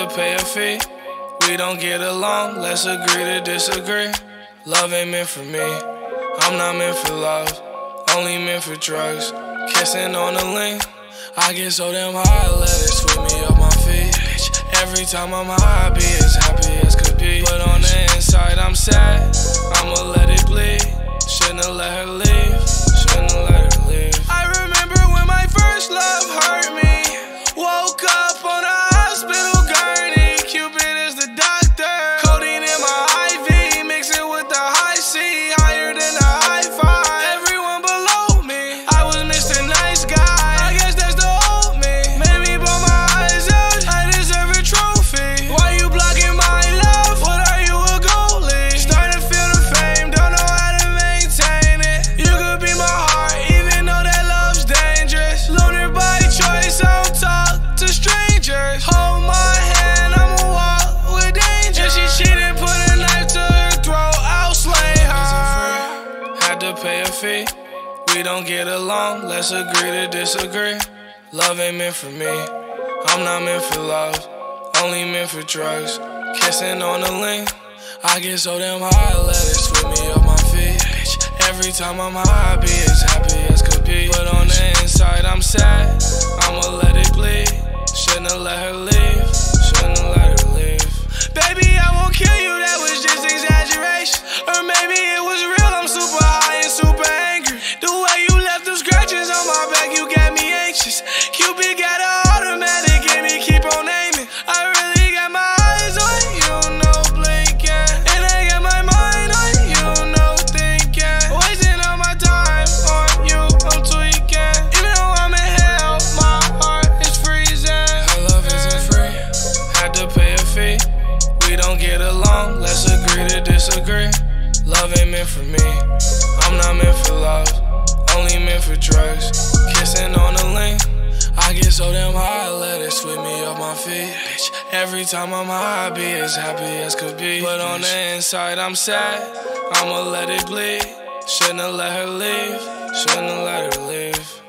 to pay a fee. We don't get along, let's agree to disagree. Love ain't meant for me, I'm not meant for love, only meant for drugs. Kissing on the link, I get so damn high, let it sweep me up my feet. Every time I'm high, I be as happy as could be. But on the inside, I'm sad, I'ma let it bleed. Shouldn't have let her leave, shouldn't have let her leave. I remember when my first love hurt me. Woke up on a hospital gurney. Cupid is the doctor. Codeine in my IV, mix it with the high C, higher than the high five. Everyone below me, I was Mr. Nice Guy. I guess that's the old me. Made me blow my eyes out, I deserve a trophy. Why you blocking my love? What are you, a goalie? Starting to feel the fame, don't know how to maintain it. You could be my heart, even though that love's dangerous. Loner by choice, I don't talk to strangers. Hold my hand, I'ma walk with danger. If she cheated, put a knife to her throat, I'll slay her. Had to pay a fee. We don't get along, let's agree to disagree. Love ain't meant for me, I'm not meant for love, only meant for drugs. Kissing on the link, I get so damn high, let it sweep me up my feet. Every time I'm high, I be as happy as could be. But on the inside, I'm sad, I'ma let it bleed. Shouldn't have let her leave, shouldn't have let her leave. Baby, I won't kill you, that was just exaggeration. Or maybe it was real, I'm super high and super angry. The way you left them scratches on my back, you got me anxious. Cupid got an automatic and he keep on aiming. I really got my eyes on you, no blinking. And I got my mind on you, no thinking. Wasting all my time on you, I'm tweaking. Even though I'm in hell, my heart is freezing. Her love isn't free, had to pay a fee. We don't get along, let's agree to disagree. Love ain't meant for me, I'm not meant for love, only meant for drugs. Kissing on the link, I get so damn high, let it sweep me up my feet. Every time I'm high, I be as happy as could be. But on the inside, I'm sad, I'ma let it bleed. Shouldn't have let her leave, shouldn't have let her leave.